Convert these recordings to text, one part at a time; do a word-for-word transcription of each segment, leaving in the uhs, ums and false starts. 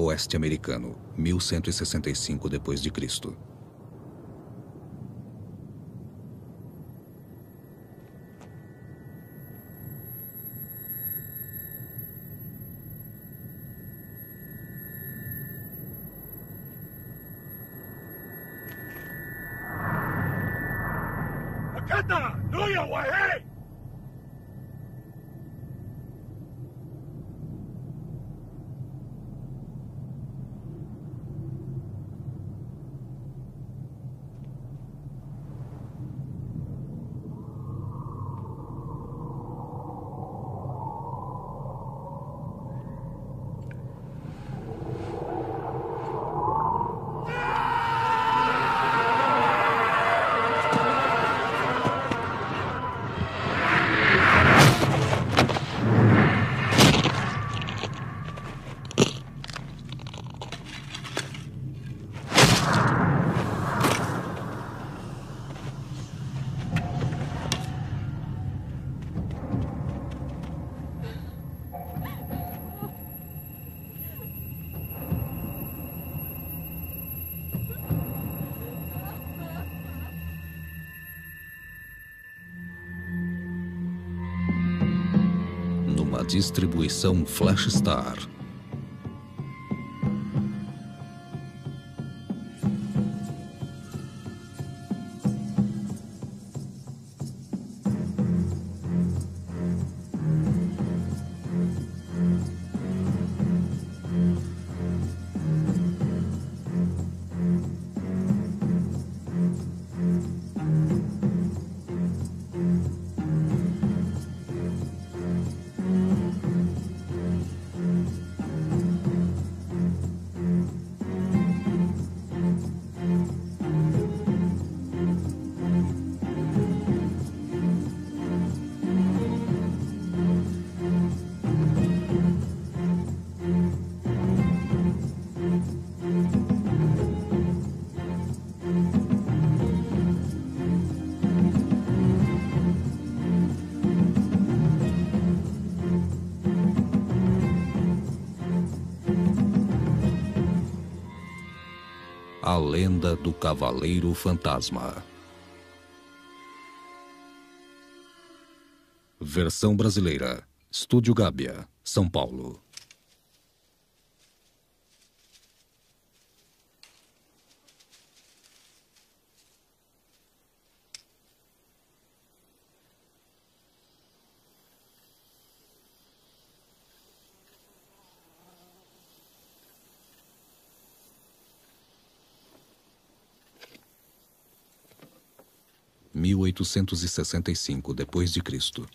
oeste americano, mil cento e sessenta e cinco depois de Cristo. Numa distribuição Flash Star. A Lenda do Cavaleiro Fantasma. Versão brasileira. Estúdio Gábia, São Paulo. mil oitocentos e sessenta e cinco depois de Cristo.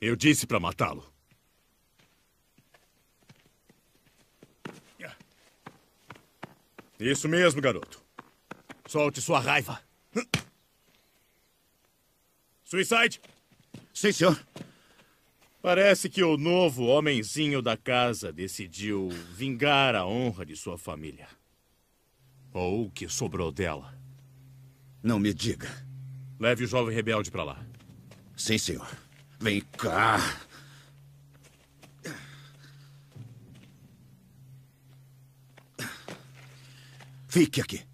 Eu disse para matá-lo. Isso mesmo, garoto. Solte sua raiva. Suicide? Sim, senhor. Parece que o novo homenzinho da casa decidiu vingar a honra de sua família. Ou o que sobrou dela. Não me diga. Leve o jovem rebelde para lá. Sim, senhor. Vem cá. Fique aqui.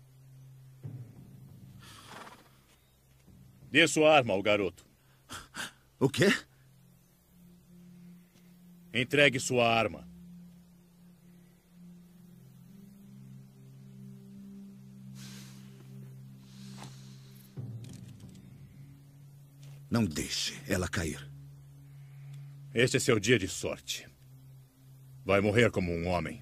Dê sua arma ao garoto. O quê? Entregue sua arma. Não deixe ela cair. Este é seu dia de sorte. Vai morrer como um homem.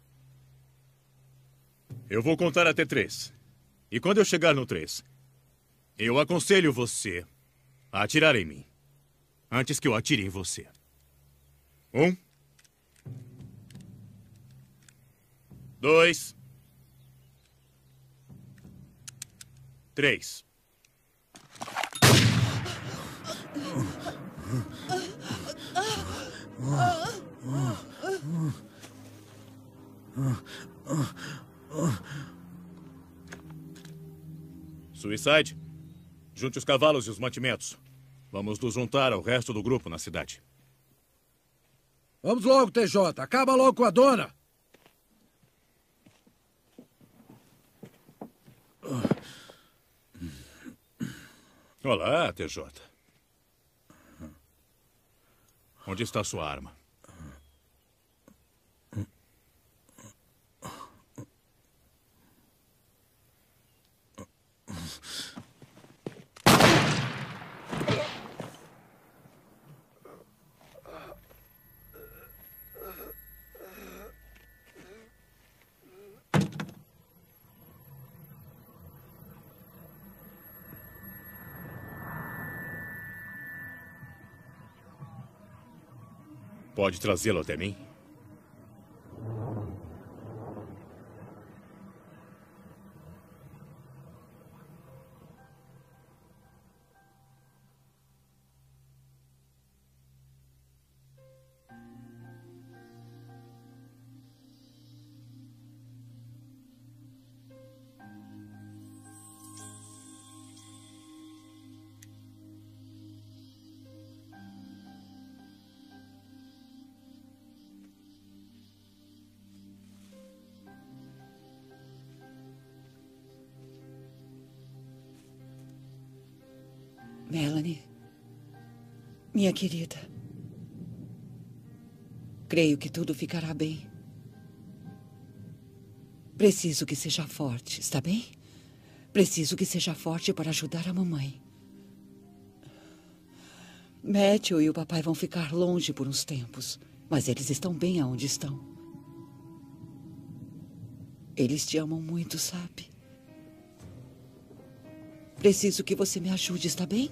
Eu vou contar até três. E quando eu chegar no três, eu aconselho você a atirar em mim. Antes que eu atire em você. Um. Dois. Três. Suicide, junte os cavalos e os mantimentos. Vamos nos juntar ao resto do grupo na cidade. Vamos logo, T J. Acaba logo com a dona. Olá, T J. Onde está sua arma? Pode trazê-lo até mim? Melanie, minha querida, creio que tudo ficará bem. Preciso que seja forte, está bem? Preciso que seja forte para ajudar a mamãe. Matthew e o papai vão ficar longe por uns tempos, mas eles estão bem aonde estão. Eles te amam muito, sabe? Preciso que você me ajude, está bem?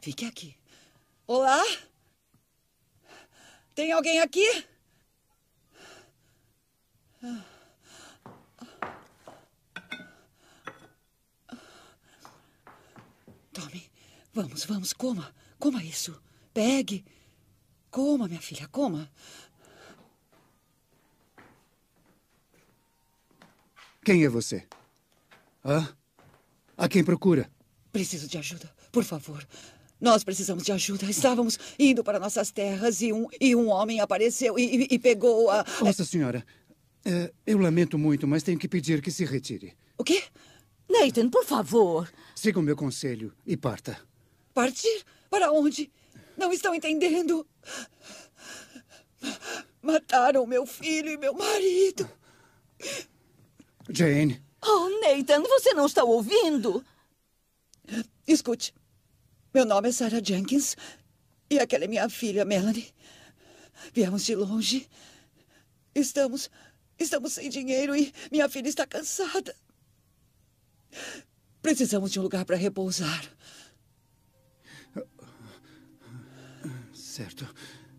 Fique aqui. Olá? Tem alguém aqui? Tome. Vamos, vamos, coma. Coma isso. Pegue. Coma, minha filha, coma. Quem é você? Hã? A quem procura? Preciso de ajuda, por favor. Nós precisamos de ajuda. Estávamos indo para nossas terras e um, e um homem apareceu e, e- e pegou a... Nossa senhora, é, eu lamento muito, mas tenho que pedir que se retire. O quê? Nathan, por favor. Siga o meu conselho e parta. Partir? Para onde? Não estão entendendo. Mataram meu filho e meu marido. Jane, Oh, Nathan, você não está ouvindo? Escute. Meu nome é Sarah Jenkins e aquela é minha filha, Melanie. Viemos de longe. Estamos... Estamos sem dinheiro e minha filha está cansada. Precisamos de um lugar para repousar. certo.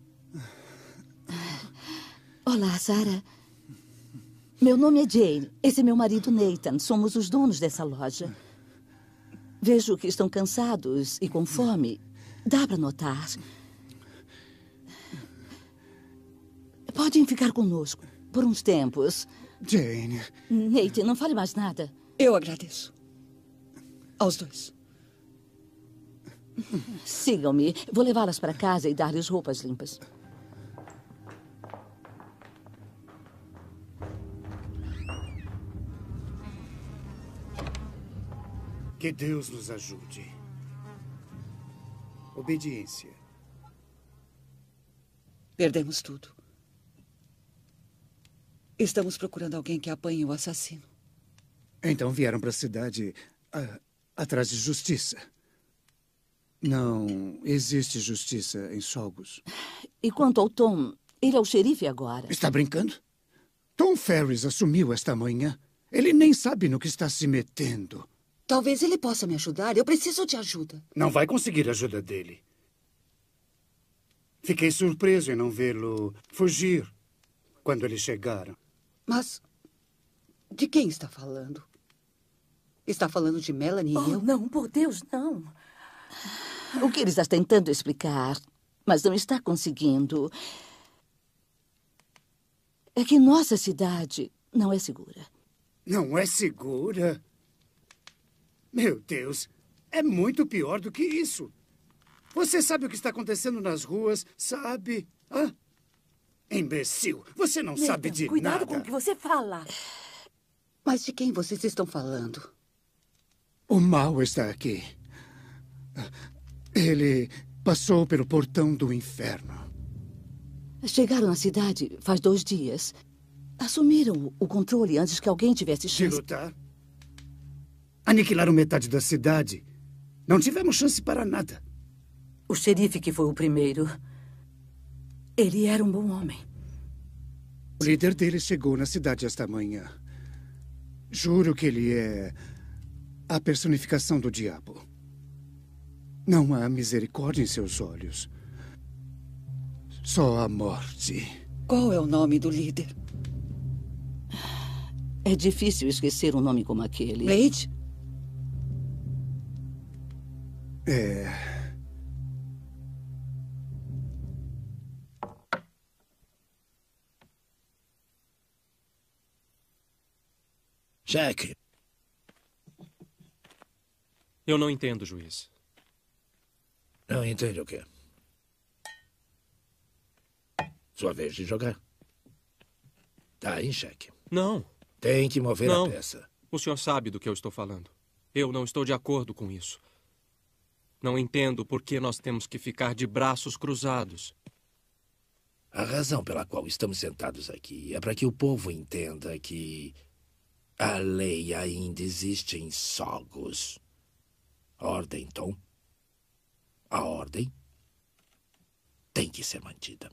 Olá, Sarah. Meu nome é Jane. Esse é meu marido, Nathan. Somos os donos dessa loja. Vejo que estão cansados e com fome. Dá para notar. Podem ficar conosco por uns tempos. Jane. Nathan, não fale mais nada. Eu agradeço. Aos dois. Sigam-me. Vou levá-las para casa e dar-lhes roupas limpas. Que Deus nos ajude. Obediência. Perdemos tudo. Estamos procurando alguém que apanhe o assassino. Então vieram para a cidade ah, atrás de justiça. Não existe justiça em Sogos. E quanto ao Tom, ele é o xerife agora. Está brincando? Tom Ferris assumiu esta manhã. Ele nem sabe no que está se metendo. Talvez ele possa me ajudar. Eu preciso de ajuda. Não vai conseguir a ajuda dele. Fiquei surpreso em não vê-lo fugir quando eles chegaram. Mas de quem está falando? Está falando de Melanie e Oh, eu? não, por Deus, não. O que ele está tentando explicar, mas não está conseguindo, é que nossa cidade não é segura. Não é segura? Meu Deus, é muito pior do que isso. Você sabe o que está acontecendo nas ruas, sabe? Hã? Imbecil, você não sabe de Cuidado nada. com o que você fala. Mas de quem vocês estão falando? O mal está aqui. Ele passou pelo portão do inferno. Chegaram na cidade faz dois dias. Assumiram o controle antes que alguém tivesse De chance. lutar? Aniquilaram metade da cidade. Não tivemos chance para nada. O xerife que foi o primeiro, ele era um bom homem. O líder dele chegou na cidade esta manhã. Juro que ele é a personificação do diabo. Não há misericórdia em seus olhos. Só a morte. Qual é o nome do líder? É difícil esquecer um nome como aquele. Blade? É. Jack, Eu não entendo, juiz. não entende o quê? Sua vez de jogar. Tá em xeque. Não, Tem que mover Não. a peça. o senhor sabe do que eu estou falando. Eu não estou de acordo com isso. Não entendo por que nós temos que ficar de braços cruzados. A razão pela qual estamos sentados aqui é para que o povo entenda que a lei ainda existe em Sogos. Ordem, Tom. A ordem tem que ser mantida.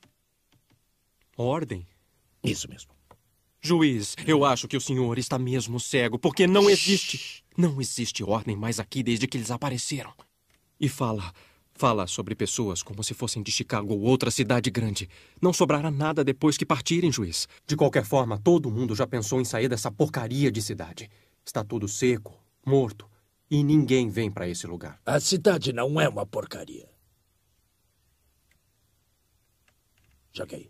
Ordem? Isso mesmo. Juiz, eu acho que o senhor está mesmo cego, porque não existe... Não existe ordem mais aqui desde que eles apareceram. E fala, fala sobre pessoas como se fossem de Chicago ou outra cidade grande. Não sobrará nada depois que partirem, juiz. De qualquer forma, todo mundo já pensou em sair dessa porcaria de cidade. Está tudo seco, morto, e ninguém vem para esse lugar. A cidade não é uma porcaria. Joguei.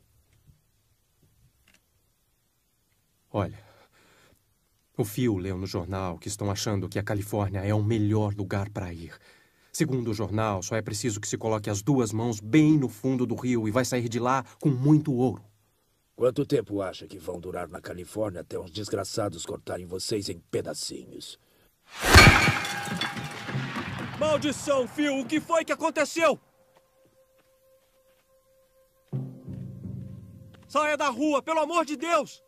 Olha, o Phil leu no jornal que estão achando que a Califórnia é o melhor lugar para ir. Segundo o jornal, só é preciso que se coloque as duas mãos bem no fundo do rio e vai sair de lá com muito ouro. Quanto tempo acha que vão durar na Califórnia até uns desgraçados cortarem vocês em pedacinhos? Maldição, Phil! O que foi que aconteceu? Saia da rua, pelo amor de Deus!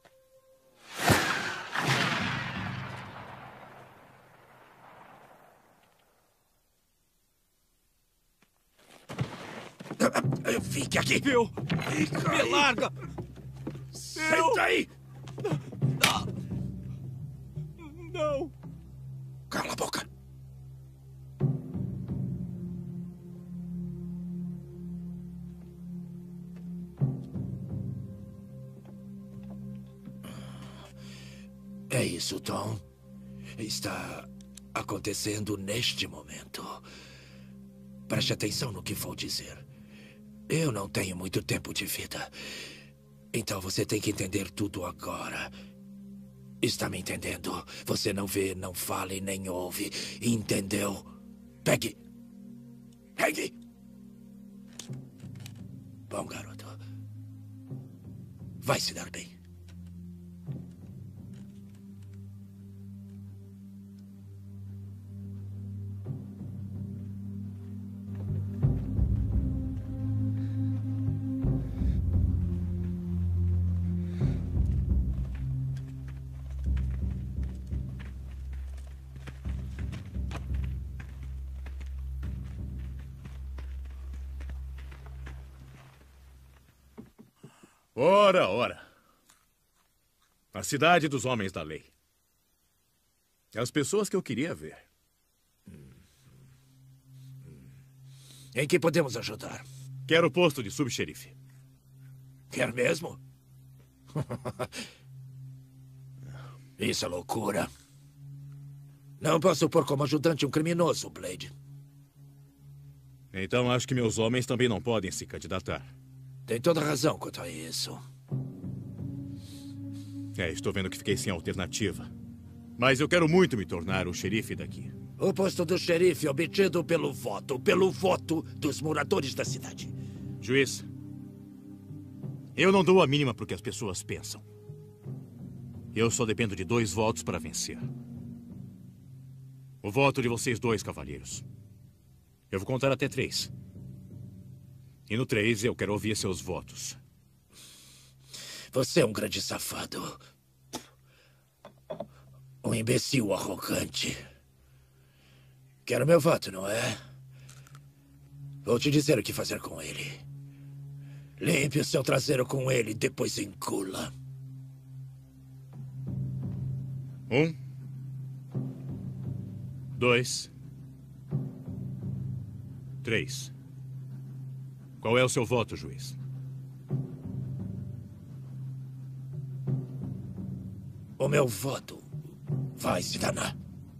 Fique aqui! Phil! Fica Me aí. larga! Senta aí! Não! Cala a boca! É isso, Tom. Está acontecendo neste momento. Preste atenção no que vou dizer. Eu não tenho muito tempo de vida. Então você tem que entender tudo agora. Está me entendendo? Você não vê, não fala e nem ouve. Entendeu? Pegue. Pegue. Bom, garoto. Vai se dar bem. Ora, ora. A cidade dos homens da lei. As pessoas que eu queria ver. Em que podemos ajudar? Quero o posto de subxerife. Quer mesmo? Isso é loucura. Não posso pôr como ajudante um criminoso, Blade. Então acho que meus homens também não podem se candidatar. Tem toda razão quanto a isso. É, estou vendo que fiquei sem alternativa. Mas eu quero muito me tornar o xerife daqui. O posto do xerife obtido pelo voto, pelo voto dos moradores da cidade. Juiz, eu não dou a mínima para o que as pessoas pensam. Eu só dependo de dois votos para vencer. O voto de vocês dois, cavalheiros. Eu vou contar até três. E no três eu quero ouvir seus votos. Você é um grande safado. Um imbecil arrogante. Quero meu voto, não é? Vou te dizer o que fazer com ele. Limpe o seu traseiro com ele, depois engula. Um. Dois. Três. Qual é o seu voto, juiz? O meu voto vai se danar.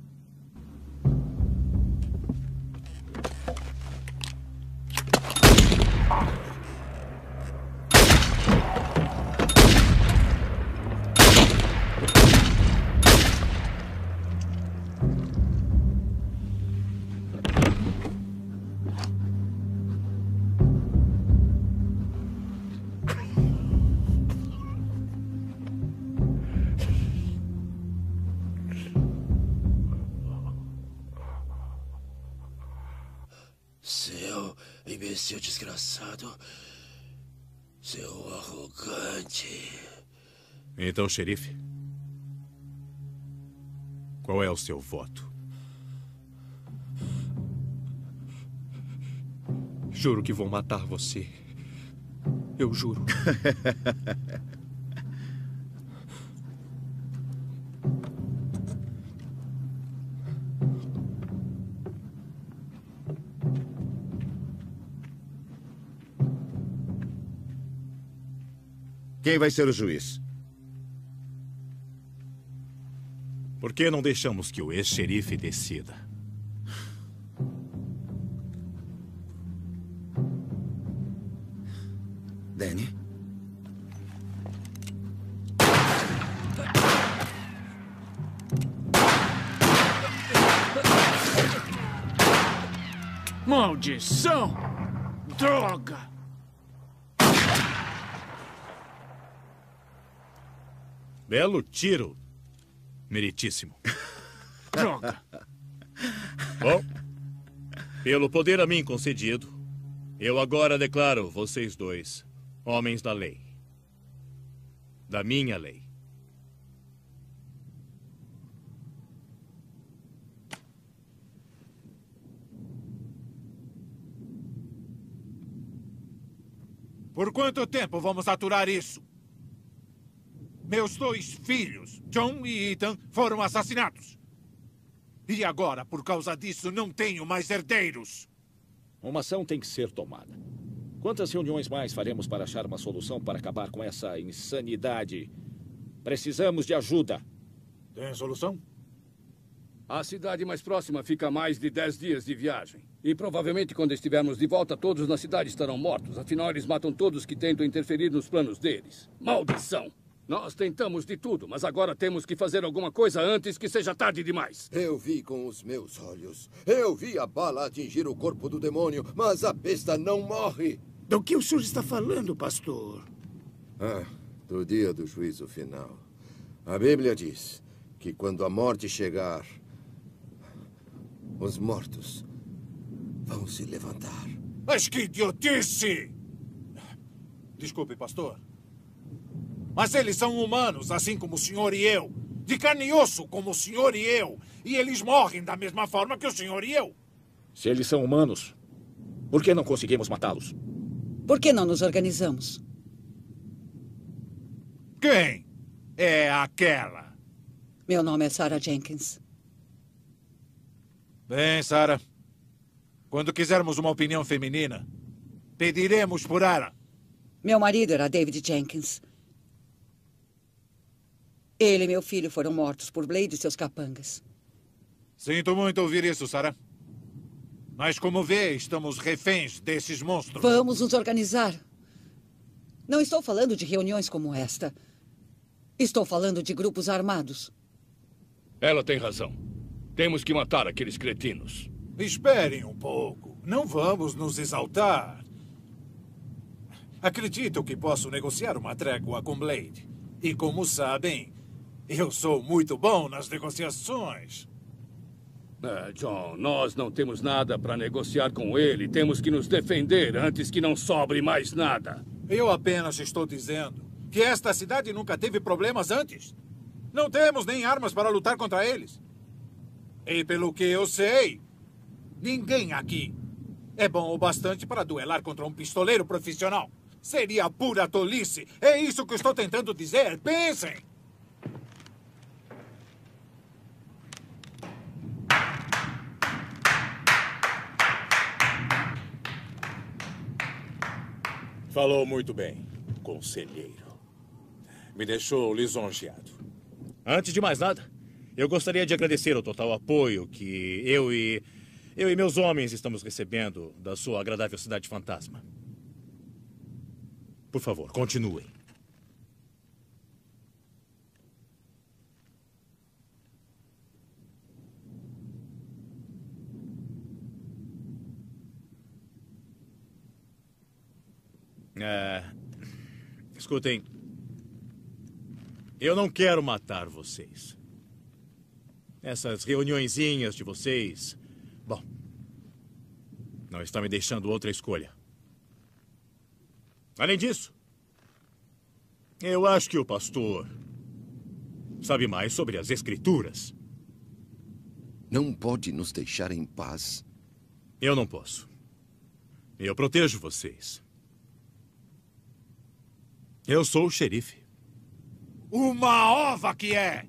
Seu imbecil desgraçado. Seu arrogante. Então, xerife, qual é o seu voto? Juro que vou matar você. Eu juro. Quem vai ser o juiz? Por que não deixamos que o ex-xerife decida? Danny? Maldição! Droga! Belo tiro, meritíssimo. Droga! Bom, pelo poder a mim concedido, eu agora declaro vocês dois homens da lei. Da minha lei. Por quanto tempo vamos aturar isso? Meus dois filhos, John e Ethan, foram assassinados. E agora, por causa disso, não tenho mais herdeiros. Uma ação tem que ser tomada. Quantas reuniões mais faremos para achar uma solução para acabar com essa insanidade? Precisamos de ajuda. Tem solução? A cidade mais próxima fica a mais de dez dias de viagem. E provavelmente quando estivermos de volta, todos na cidade estarão mortos. Afinal, eles matam todos que tentam interferir nos planos deles. Maldição! Nós tentamos de tudo, mas agora temos que fazer alguma coisa antes que seja tarde demais. Eu vi com os meus olhos. Eu vi a bala atingir o corpo do demônio, mas a besta não morre. Do que o senhor está falando, pastor? Ah, do dia do juízo final. A Bíblia diz que quando a morte chegar, os mortos vão se levantar. Mas que idiotice! Desculpe, pastor. Mas eles são humanos, assim como o senhor e eu. De carne e osso, como o senhor e eu. E eles morrem da mesma forma que o senhor e eu. Se eles são humanos, por que não conseguimos matá-los? Por que não nos organizamos? Quem é aquela? Meu nome é Sarah Jenkins. Bem, Sarah. Quando quisermos uma opinião feminina, pediremos por ela. Meu marido era David Jenkins. Ele e meu filho foram mortos por Blade e seus capangas. Sinto muito ouvir isso, Sarah. Mas como vê, estamos reféns desses monstros. Vamos nos organizar. Não estou falando de reuniões como esta. Estou falando de grupos armados. Ela tem razão. Temos que matar aqueles cretinos. Esperem um pouco. Não vamos nos exaltar. Acredito que posso negociar uma trégua com Blade. E como sabem, eu sou muito bom nas negociações. É, John, nós não temos nada para negociar com ele. Temos que nos defender antes que não sobre mais nada. Eu apenas estou dizendo que esta cidade nunca teve problemas antes. Não temos nem armas para lutar contra eles. E pelo que eu sei, ninguém aqui é bom o bastante para duelar contra um pistoleiro profissional. Seria pura tolice. É isso que eu estou tentando dizer. Pensem! Falou muito bem, conselheiro. Me deixou lisonjeado. Antes de mais nada, eu gostaria de agradecer o total apoio que eu e... eu e meus homens estamos recebendo da sua agradável cidade fantasma. Por favor, continuem. É... Escutem. Eu não quero matar vocês. Essas reuniõezinhas de vocês... Bom, não está me deixando outra escolha. Além disso, eu acho que o pastor sabe mais sobre as escrituras. Não pode nos deixar em paz. Eu não posso. Eu protejo vocês. Eu sou o xerife. Uma ova que é!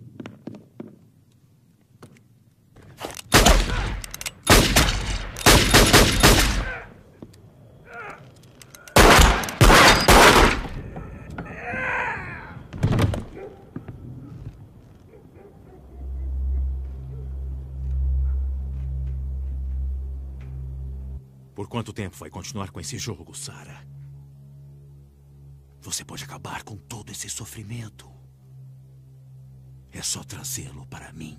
Por quanto tempo vai continuar com esse jogo, Sarah? Você pode acabar com todo esse sofrimento. É só trazê-lo para mim.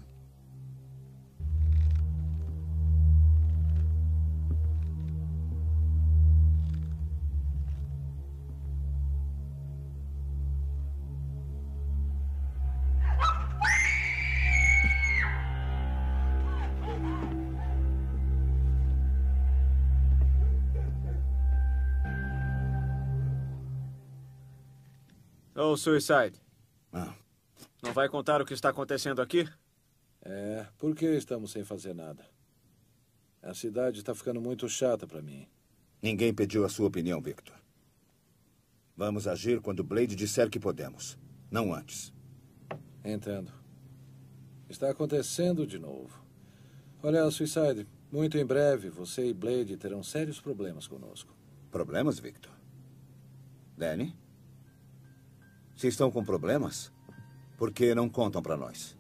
Ô, Suicide. Ah. Não vai contar o que está acontecendo aqui? É, por que estamos sem fazer nada? A cidade está ficando muito chata para mim. Ninguém pediu a sua opinião, Victor. Vamos agir quando Blade disser que podemos, não antes. Entendo. Está acontecendo de novo. Olha, Suicide, muito em breve você e Blade terão sérios problemas conosco. Problemas, Victor? Danny? Se estão com problemas, por que não contam para nós?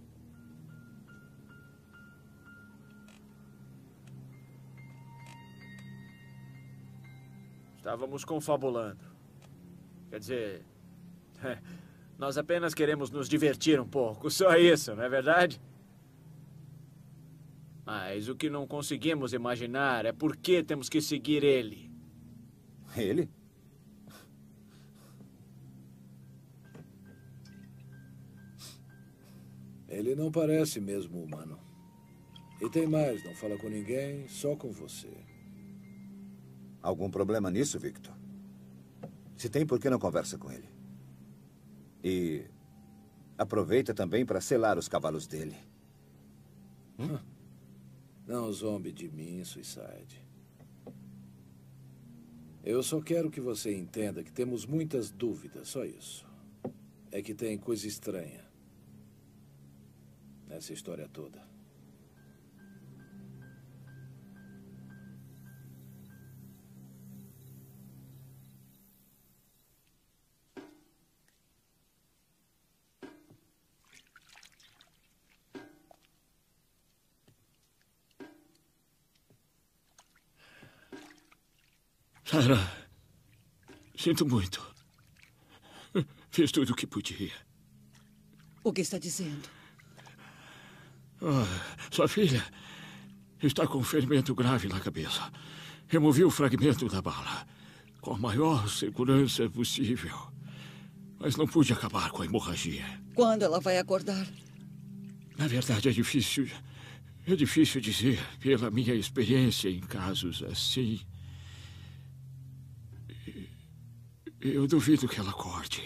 Estávamos confabulando. Quer dizer, nós apenas queremos nos divertir um pouco, só isso, não é verdade? Mas o que não conseguimos imaginar é por que temos que seguir ele. Ele? Ele não parece mesmo humano. E tem mais, não fala com ninguém, só com você. Algum problema nisso, Victor? Se tem, por que não conversa com ele? E aproveita também para selar os cavalos dele. Hum? Não zombe de mim, Suicide. Eu só quero que você entenda que temos muitas dúvidas, só isso. É que tem coisa estranha nessa história toda. Sarah, sinto muito. Fiz tudo o que podia. O que está dizendo? Oh, sua filha está com um ferimento grave na cabeça. Removi o fragmento da bala com a maior segurança possível. Mas não pude acabar com a hemorragia. Quando ela vai acordar? Na verdade, é difícil... É difícil dizer, pela minha experiência em casos assim. Eu duvido que ela acorde.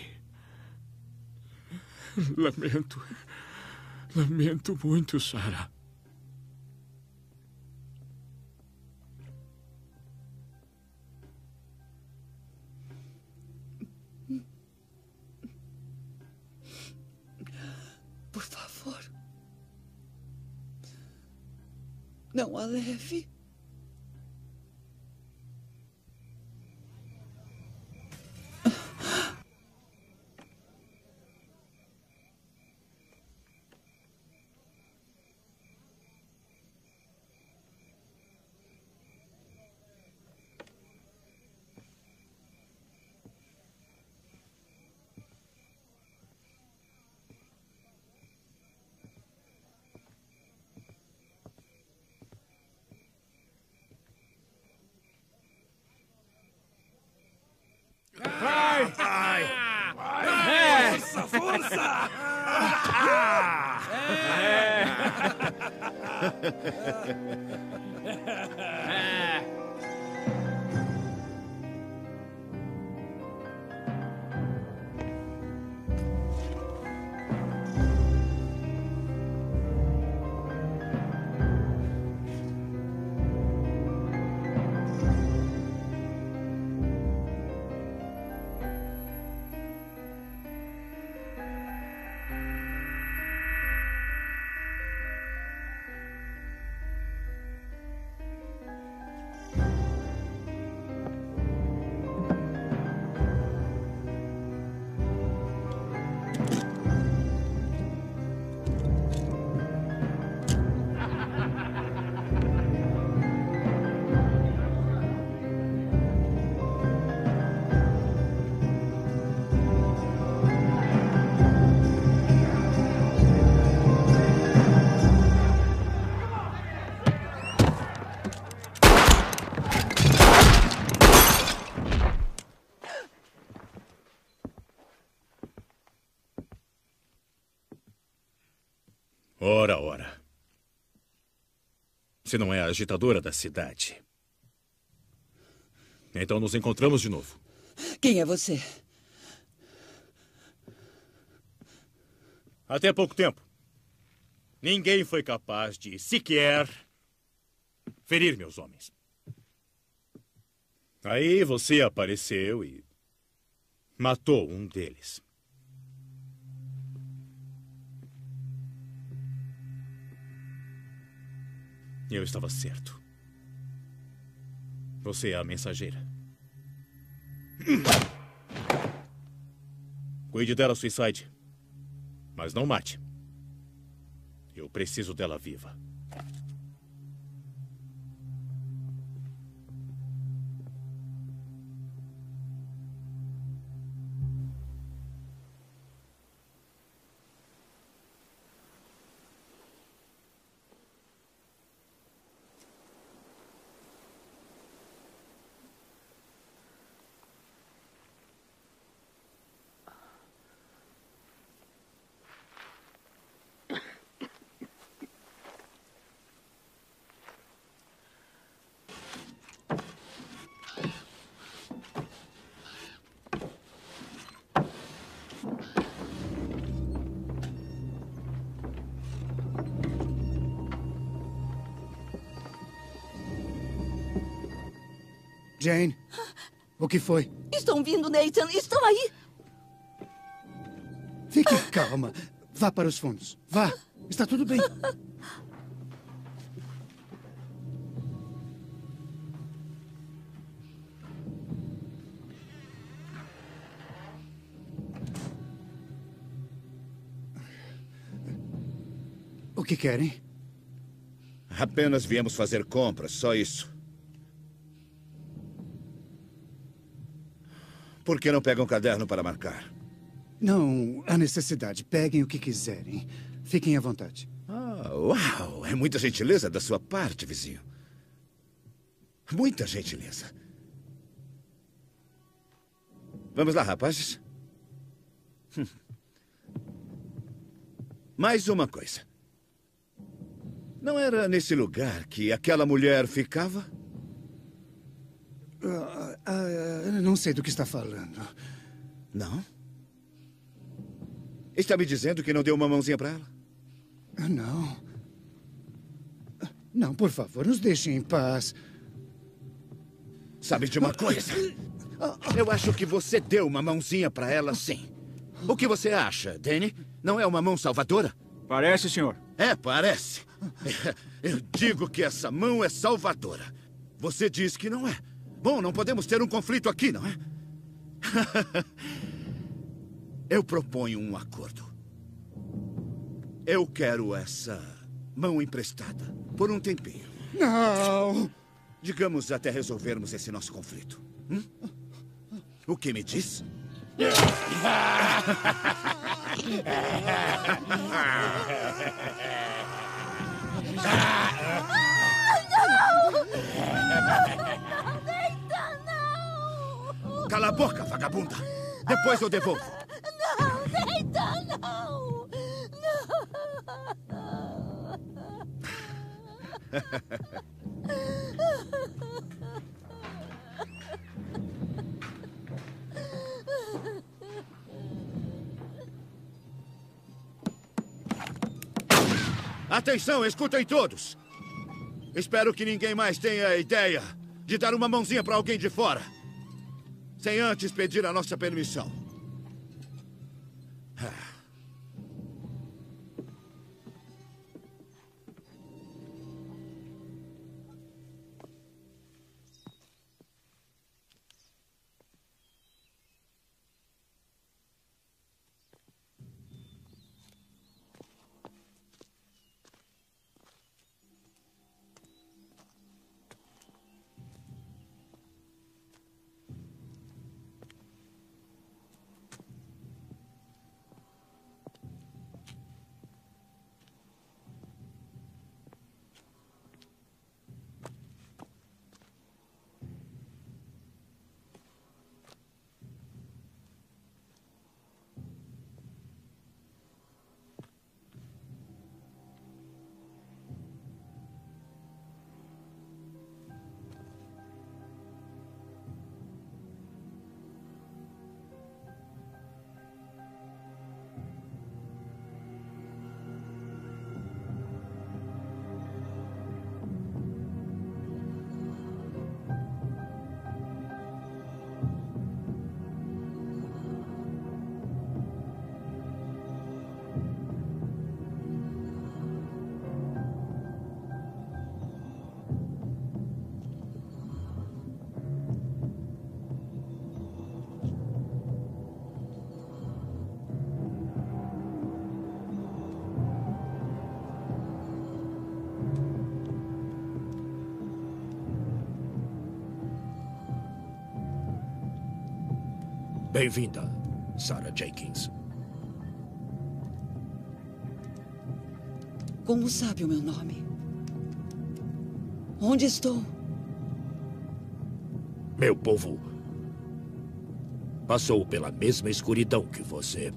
Lamento. Lamento muito, Sarah. Por favor. Não a leve. Vai! Vai! Vai! Força, força! Ora, ora. Se não é a agitadora da cidade. Então nos encontramos de novo. Quem é você? Até pouco tempo, ninguém foi capaz de sequer ferir meus homens. Aí você apareceu e matou um deles. Eu estava certo. Você é a mensageira. Cuide dela, Suicide. Mas não mate. Eu preciso dela viva. Jane, o que foi? Estão vindo, Nathan. Estão aí. Fique calma. Vá para os fundos. Vá. Está tudo bem. O que querem? Apenas viemos fazer compras, só isso. Por que não pegam um caderno para marcar? Não há necessidade. Peguem o que quiserem. Fiquem à vontade. Ah, uau! É muita gentileza da sua parte, vizinho. Muita gentileza. Vamos lá, rapazes. Hum. Mais uma coisa. Não era nesse lugar que aquela mulher ficava? Uh, uh, não sei do que está falando. Não? Está me dizendo que não deu uma mãozinha para ela? Não. Não, por favor, nos deixem em paz. Sabe de uma coisa? Eu acho que você deu uma mãozinha para ela, sim. O que você acha, Danny? Não é uma mão salvadora? Parece, senhor. É, parece. Eu digo que essa mão é salvadora. Você diz que não é. Bom, não podemos ter um conflito aqui, não é? Eu proponho um acordo. Eu quero essa mão emprestada por um tempinho. Não! Digamos até resolvermos esse nosso conflito. Hum? O que me diz? Cala a boca, vagabunda. Depois eu devolvo. Não, Nathan, não! Atenção, escutem todos. Espero que ninguém mais tenha a ideia de dar uma mãozinha para alguém de fora, sem antes pedir a nossa permissão. Bem-vinda, Sarah Jenkins. Como sabe o meu nome? Onde estou? Meu povo passou pela mesma escuridão que você.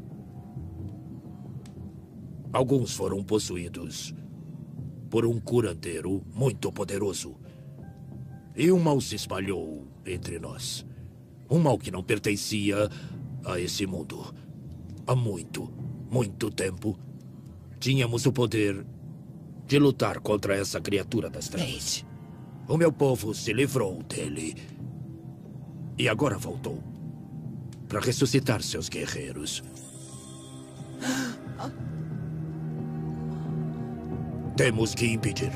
Alguns foram possuídos por um curandeiro muito poderoso. E um mal se espalhou entre nós. Um mal que não pertencia a esse mundo. Há muito, muito tempo, tínhamos o poder de lutar contra essa criatura das trevas. O meu povo se livrou dele. E agora voltou para ressuscitar seus guerreiros. Temos que impedir.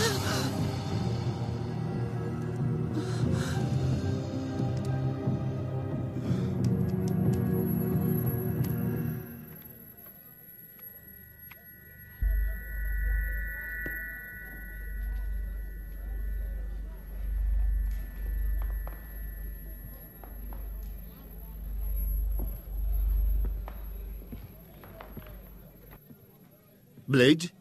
Blade?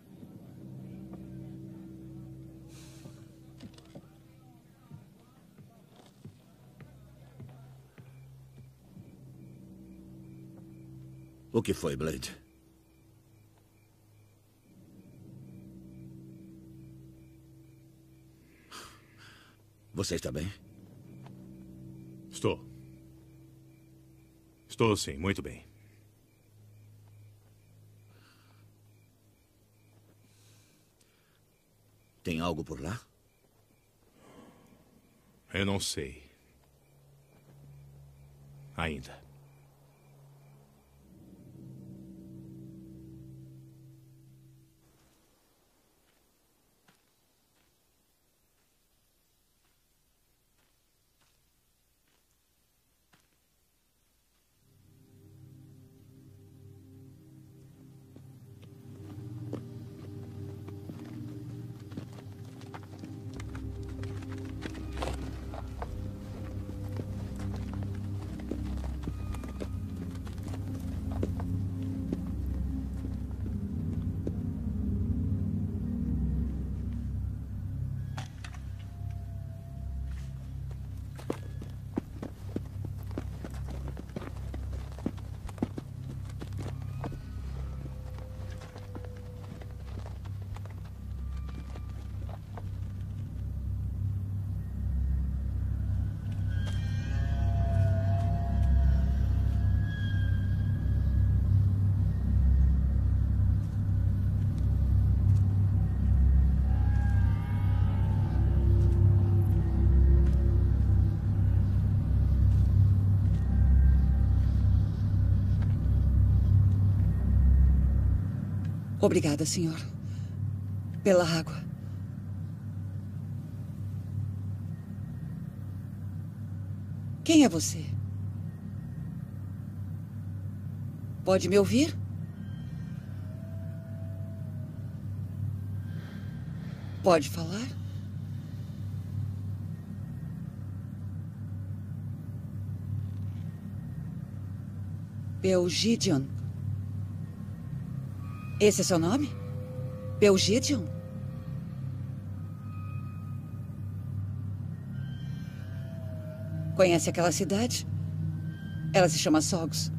O que foi, Blade? Você está bem? Estou. Estou, sim, muito bem. Tem algo por lá? Eu não sei. Ainda. Obrigada, senhor. Pela água. Quem é você? Pode me ouvir? Pode falar? Belgidion. Esse é seu nome? Belgidion? Conhece aquela cidade? Ela se chama Sogos.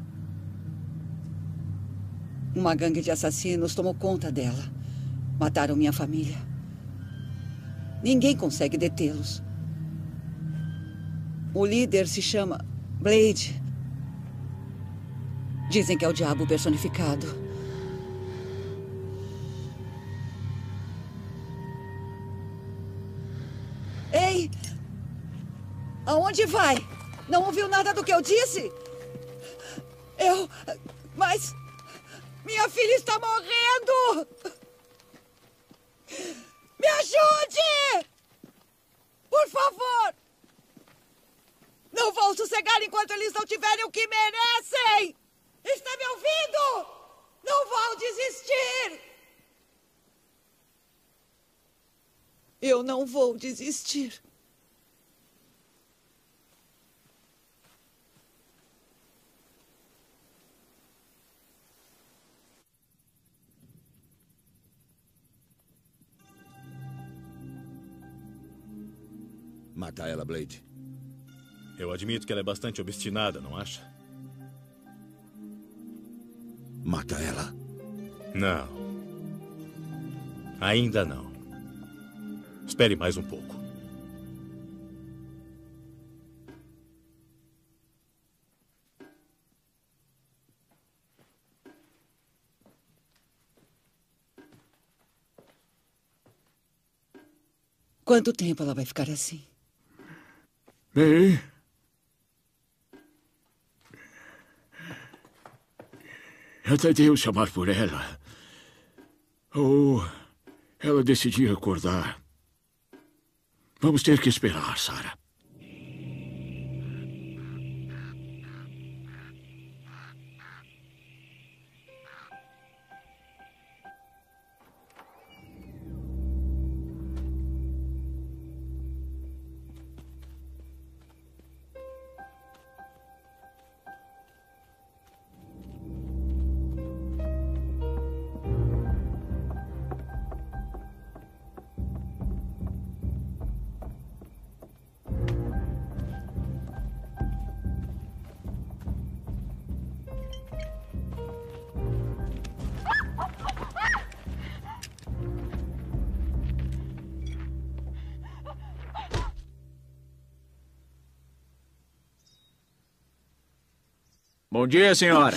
Uma gangue de assassinos tomou conta dela. Mataram minha família. Ninguém consegue detê-los. O líder se chama Blade. Dizem que é o diabo personificado. Ei! Aonde vai? Não ouviu nada do que eu disse? Eu... Mas... Minha filha está morrendo! Me ajude! Por favor! Não vão sossegar enquanto eles não tiverem o que merecem! Está me ouvindo? Não vão desistir! Eu não vou desistir. Mata ela, Blade. Eu admito que ela é bastante obstinada, não acha? Mata ela. Não. Ainda não. Espere mais um pouco. Quanto tempo ela vai ficar assim? Bem... até Deus chamar por ela. Ou ela decidir acordar. Vamos ter que esperar, Sarah. Bom dia, senhora.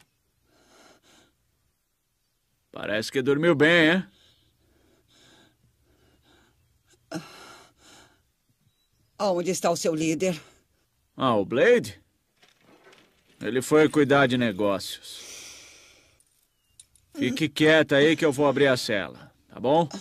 Parece que dormiu bem, hein? Aonde está o seu líder? Ah, o Blade? Ele foi cuidar de negócios. Fique quieta aí que eu vou abrir a cela, tá bom?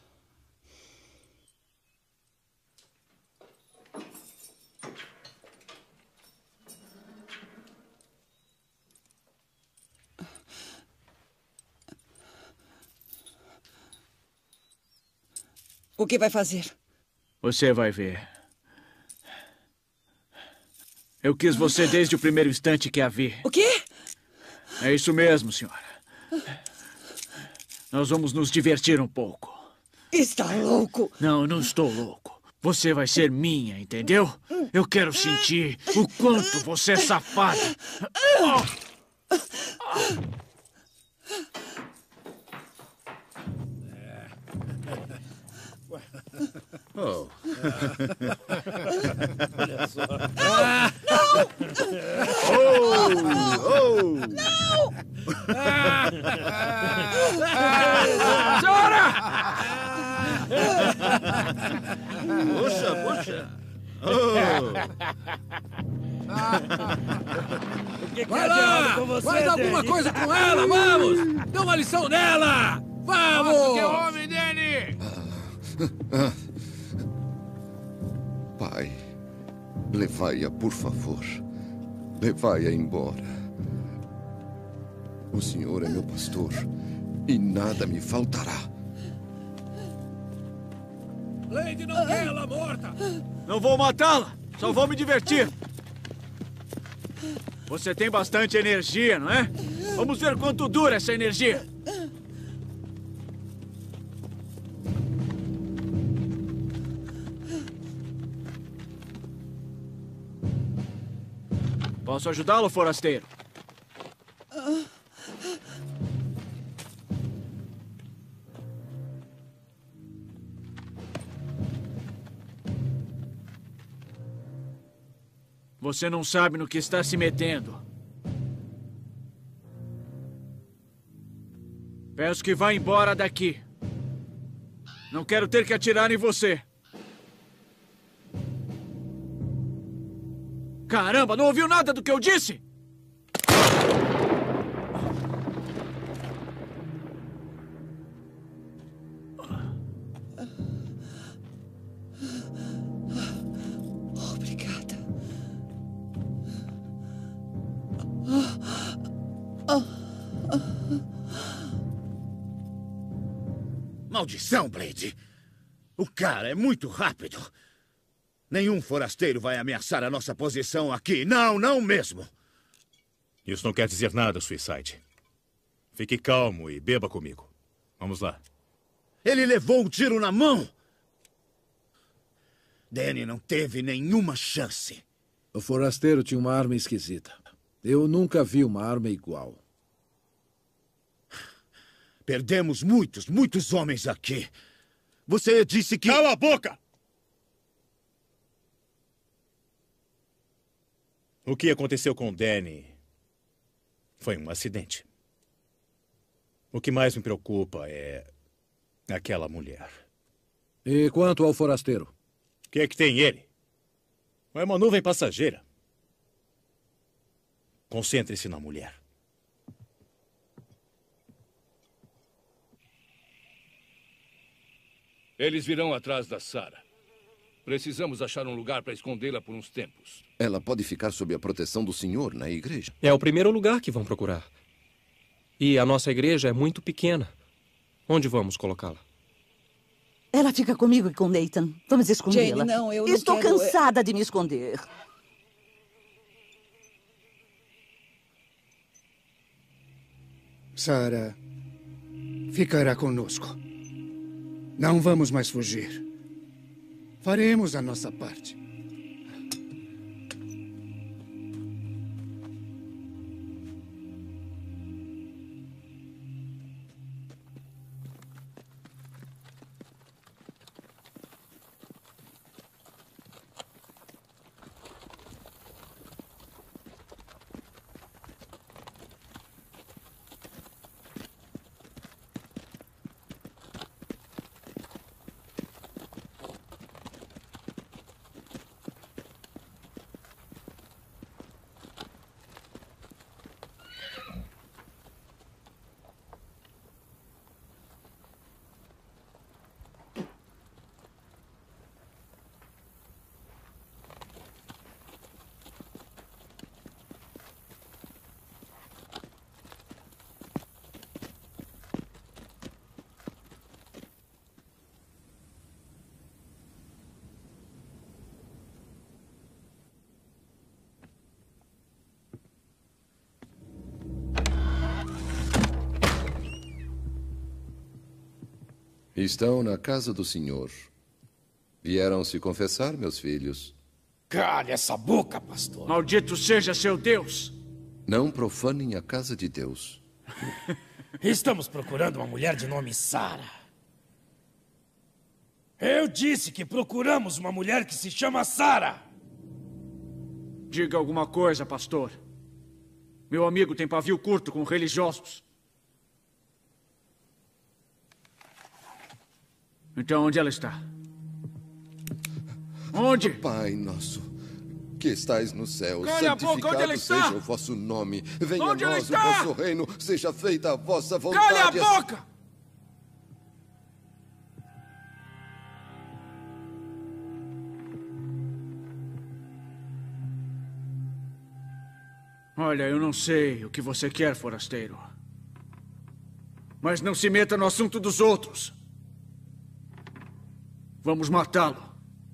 O que vai fazer? Você vai ver. Eu quis você desde o primeiro instante que a vi. O quê? É isso mesmo, senhora. Nós vamos nos divertir um pouco. Está louco? Não, não estou louco. Você vai ser minha, entendeu? Eu quero sentir o quanto você é safada. Oh. Olha só. Oh! Oh! Não! Senhora! Puxa, puxa. Oh. Vai lá! Faz alguma coisa com ela, vamos! Dá uma lição nela! Vamos! Que é o homem dele! Pai, levai-a, por favor. Levai-a embora. O Senhor é meu pastor e nada me faltará. Lady não quer ela morta! Não vou matá-la, só vou me divertir. Você tem bastante energia, não é? Vamos ver quanto dura essa energia. Posso ajudá-lo, forasteiro? Você não sabe no que está se metendo. Peço que vá embora daqui. Não quero ter que atirar em você. Caramba, não ouviu nada do que eu disse? Obrigada. Maldição, Blade! O cara é muito rápido. Nenhum forasteiro vai ameaçar a nossa posição aqui. Não, não mesmo. Isso não quer dizer nada, Suicide. Fique calmo e beba comigo. Vamos lá. Ele levou um tiro na mão. Danny não teve nenhuma chance. O forasteiro tinha uma arma esquisita. Eu nunca vi uma arma igual. Perdemos muitos, muitos homens aqui. Você disse que... Cala a boca! O que aconteceu com Danny foi um acidente. O que mais me preocupa é aquela mulher. E quanto ao forasteiro? O que é que tem ele? É uma nuvem passageira. Concentre-se na mulher. Eles virão atrás da Sarah. Precisamos achar um lugar para escondê-la por uns tempos. Ela pode ficar sob a proteção do senhor na igreja. É o primeiro lugar que vão procurar. E a nossa igreja é muito pequena. Onde vamos colocá-la? Ela fica comigo e com Nathan. Vamos escondê-la. Jane, não, eu não Estou quero... cansada de me esconder. Sarah ficará conosco. Não vamos mais fugir. Faremos a nossa parte. Estão na casa do senhor. Vieram se confessar, meus filhos. Cale essa boca, pastor. Maldito seja seu Deus. Não profanem a casa de Deus. Estamos procurando uma mulher de nome Sarah. Eu disse que procuramos uma mulher que se chama Sarah. Diga alguma coisa, pastor. Meu amigo tem pavio curto com religiosos. Então, onde ela está? Onde? Pai nosso, que estais no céu, Cale a boca, onde ela santificado está? seja o vosso nome. Venha a Onde ela nós o está? vosso reino, seja feita a vossa vontade. Cale a boca! Olha, eu não sei o que você quer, forasteiro. Mas não se meta no assunto dos outros. Vamos matá-lo.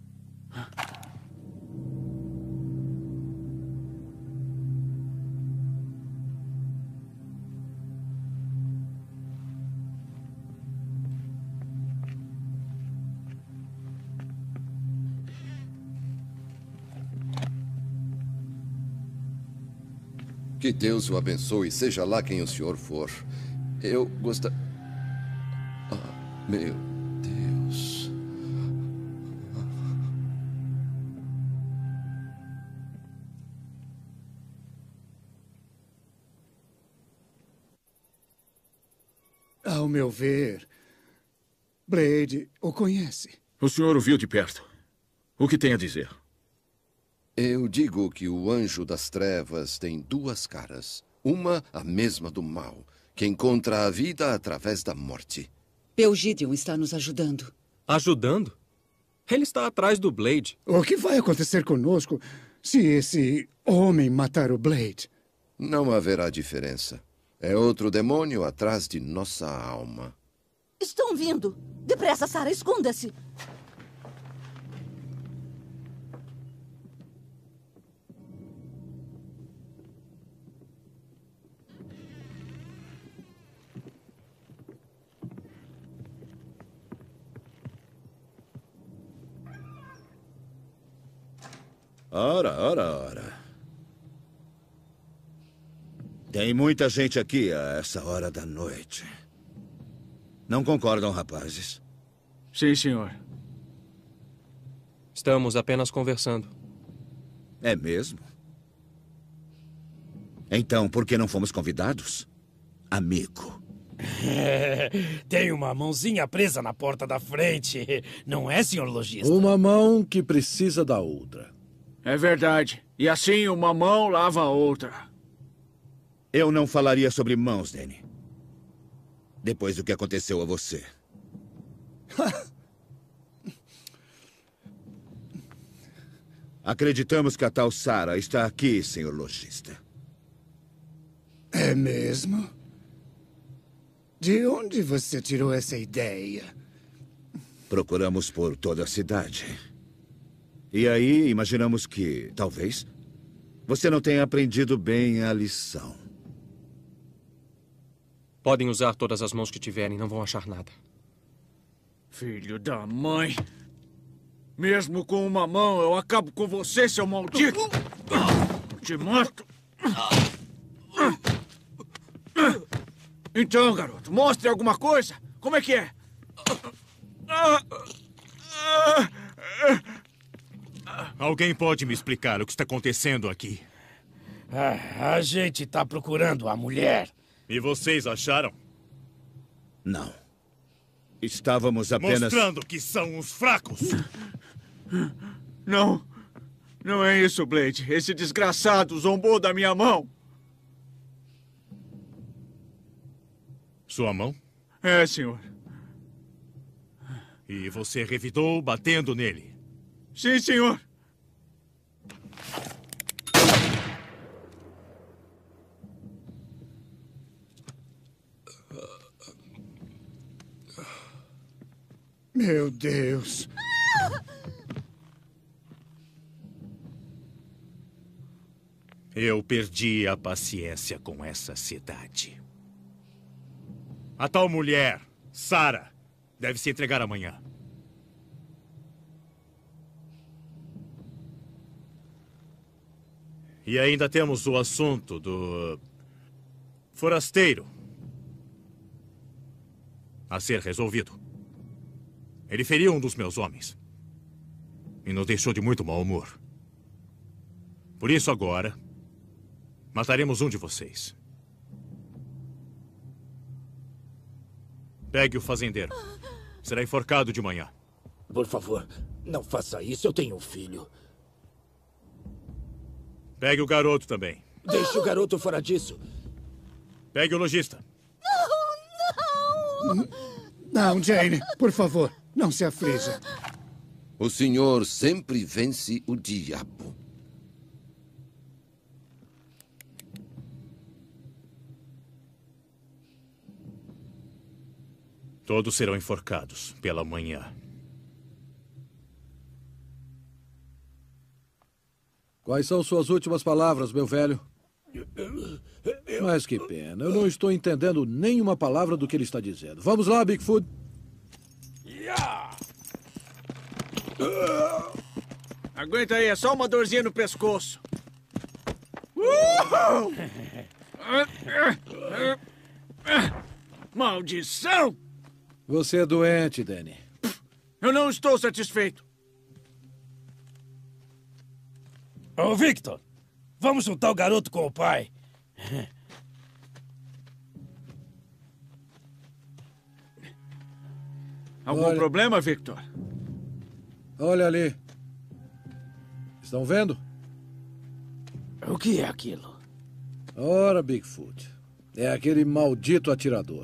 Que Deus o abençoe, seja lá quem o senhor for. Eu gostaria... Ah, meu Deus... Ao meu ver, Blade o conhece. O senhor o viu de perto. O que tem a dizer? Eu digo que o anjo das trevas tem duas caras. Uma, a mesma do mal, que encontra a vida através da morte. Belgideon está nos ajudando. Ajudando? Ele está atrás do Blade. O que vai acontecer conosco se esse homem matar o Blade? Não haverá diferença. É outro demônio atrás de nossa alma. Estão vindo. Depressa, Sarah, esconda-se. Ora, ora, ora. Tem muita gente aqui a essa hora da noite. Não concordam, rapazes? Sim, senhor. Estamos apenas conversando. É mesmo? Então, por que não fomos convidados? Amigo. Tem uma mãozinha presa na porta da frente, não é, senhor lojista? Uma mão que precisa da outra. É verdade. E assim uma mão lava a outra. Eu não falaria sobre mãos, Danny. Depois do que aconteceu a você. Acreditamos que a tal Sarah está aqui, senhor lojista. É mesmo? De onde você tirou essa ideia? Procuramos por toda a cidade. E aí imaginamos que, talvez, você não tenha aprendido bem a lição. Podem usar todas as mãos que tiverem, não vão achar nada. Filho da mãe. Mesmo com uma mão, eu acabo com você, seu maldito. Te mato. Então, garoto, mostre alguma coisa. Como é que é? Alguém pode me explicar o que está acontecendo aqui? Ah, a gente está procurando a mulher. E vocês acharam? Não. Estávamos apenas... Mostrando que são uns fracos. Não. Não é isso, Blade. Esse desgraçado zombou da minha mão. Sua mão? É, senhor. E você revidou batendo nele? Sim, senhor. Meu Deus. Eu perdi a paciência com essa cidade. A tal mulher, Sarah, deve se entregar amanhã. E ainda temos o assunto do forasteiro a ser resolvido. Ele feriu um dos meus homens e nos deixou de muito mau humor. Por isso agora, mataremos um de vocês. Pegue o fazendeiro. Será enforcado de manhã. Por favor, não faça isso. Eu tenho um filho. Pegue o garoto também. Deixe o garoto fora disso. Pegue o lojista. Não, não! Não, Jane, por favor, não se aflija. O senhor sempre vence o diabo. Todos serão enforcados pela manhã. Quais são suas últimas palavras, meu velho? Mas que pena. Eu não estou entendendo nenhuma palavra do que ele está dizendo. Vamos lá, Bigfoot. Aguenta aí, é só uma dorzinha no pescoço. Uh! Maldição! Você é doente, Danny. Eu não estou satisfeito. Ô, Victor, vamos juntar o garoto com o pai. Algum Olha... problema, Victor? Olha ali. Estão vendo? O que é aquilo? Ora, Bigfoot. É aquele maldito atirador.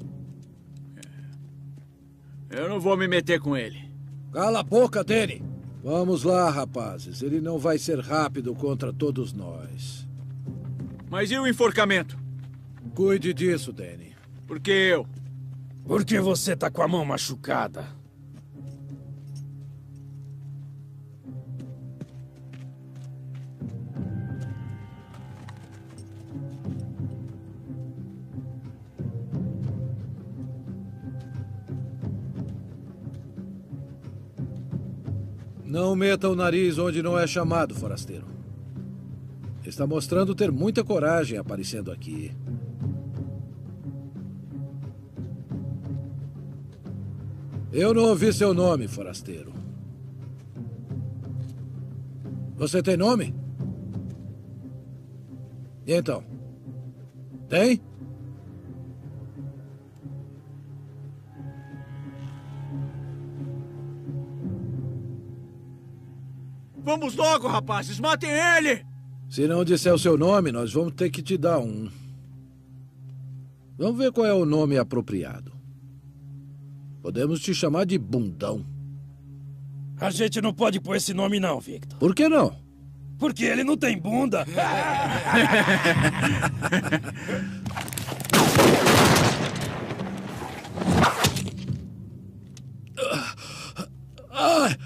Eu não vou me meter com ele. Cala a boca, Danny. Vamos lá, rapazes. Ele não vai ser rápido contra todos nós. Mas e o enforcamento? Cuide disso, Danny. Por que eu? Porque você tá com a mão machucada. Não meta o nariz onde não é chamado, forasteiro. Está mostrando ter muita coragem aparecendo aqui. Eu não ouvi seu nome, forasteiro. Você tem nome? E então? Tem? Vamos logo, rapazes! Matem ele! Se não disser o seu nome, nós vamos ter que te dar um. Vamos ver qual é o nome apropriado. Podemos te chamar de Bundão. A gente não pode pôr esse nome não, Victor. Por que não? Porque ele não tem bunda. Ah!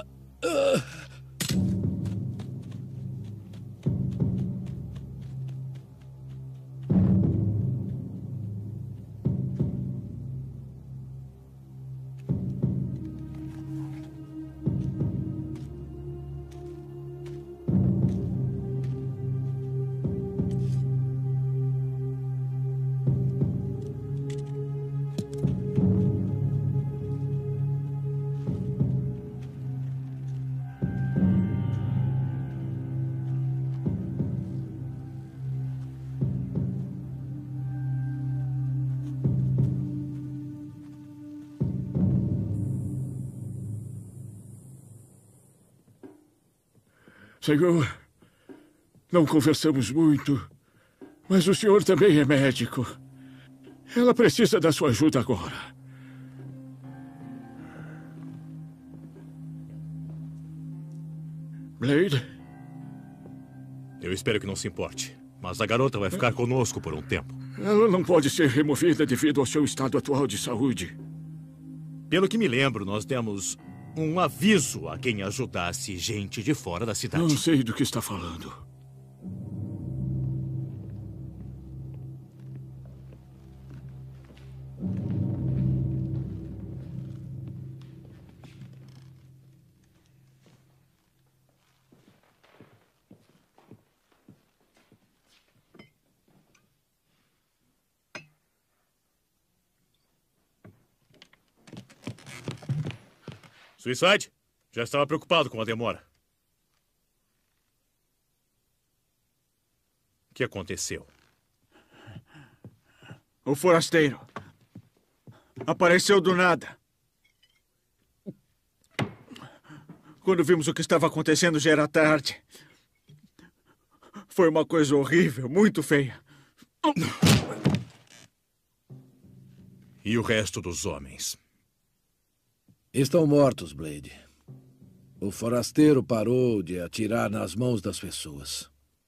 Senhor, não conversamos muito, mas o senhor também é médico. Ela precisa da sua ajuda agora. Blade? Eu espero que não se importe, mas a garota vai ficar conosco por um tempo. Ela não pode ser removida devido ao seu estado atual de saúde. Pelo que me lembro, nós demos um aviso a quem ajudasse gente de fora da cidade. Não sei do que está falando. Suicide? Já estava preocupado com a demora. O que aconteceu? O forasteiro apareceu do nada. Quando vimos o que estava acontecendo, já era tarde. Foi uma coisa horrível, muito feia. E o resto dos homens? Estão mortos, Blade. O forasteiro parou de atirar nas mãos das pessoas.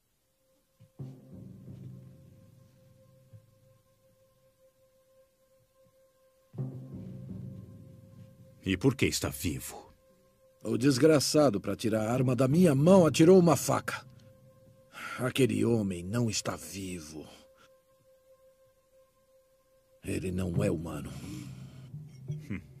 E por que está vivo? O desgraçado, para tirar a arma da minha mão, atirou uma faca. Aquele homem não está vivo. Ele não é humano. Hum.